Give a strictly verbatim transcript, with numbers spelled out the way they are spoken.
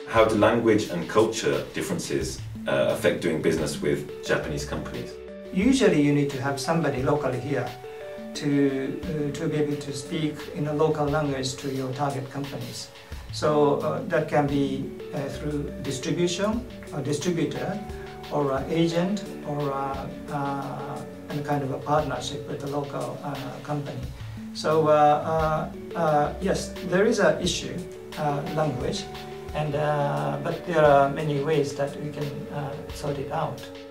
How do language and culture differences uh, affect doing business with Japanese companies? Usually you need to have somebody locally here to, uh, to be able to speak in a local language to your target companies. So uh, that can be uh, through distribution, a distributor, or an agent, or a, uh, any kind of a partnership with a local uh, company. So uh, uh, uh, yes, there is an issue, uh, language, and uh, but there are many ways that we can uh, sort it out.